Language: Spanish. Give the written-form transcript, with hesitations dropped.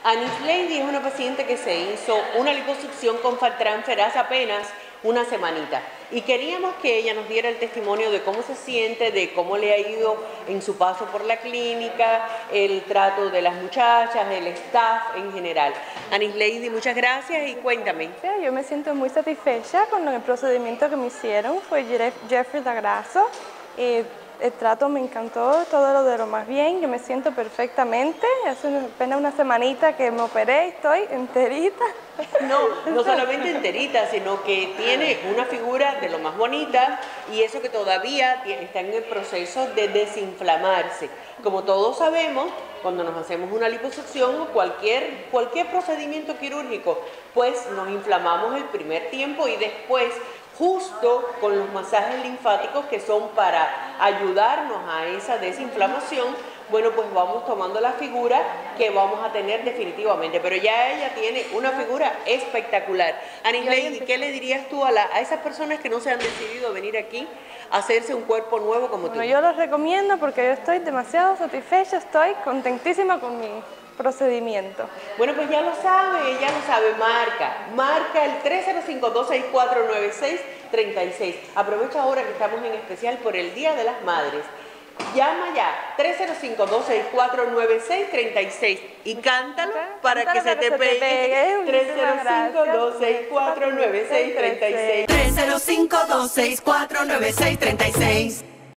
Anis Lady es una paciente que se hizo una liposucción con Faltransfer hace apenas una semanita y queríamos que ella nos diera el testimonio de cómo se siente, de cómo le ha ido en su paso por la clínica, el trato de las muchachas, el staff en general. Anis Lady, muchas gracias y cuéntame. Yo me siento muy satisfecha con el procedimiento que me hicieron, fue Jeffrey Dagrasso. El trato me encantó, todo lo de lo más bien, yo me siento perfectamente, hace apenas una semanita que me operé y estoy enterita. No solamente enterita, sino que tiene una figura de lo más bonita y eso que todavía está en el proceso de desinflamarse. Como todos sabemos, cuando nos hacemos una liposucción o cualquier procedimiento quirúrgico, pues nos inflamamos el primer tiempo y después justo con los masajes linfáticos que son para ayudarnos a esa desinflamación, bueno, pues vamos tomando la figura que vamos a tener definitivamente, pero ya ella tiene una figura espectacular. Anis Lady, ¿qué le dirías tú a esas personas que no se han decidido a venir aquí a hacerse un cuerpo nuevo como tú? Bueno, yo los recomiendo porque yo estoy demasiado satisfecha, estoy contentísima con mi procedimiento. Bueno, pues ya lo sabe, marca el 305-264-9636. Aprovecha ahora que estamos en especial por el Día de las Madres. Llama ya, 305-264-9636 y cántalo para que se te pegue. 305-264-9636. 305-264-9636.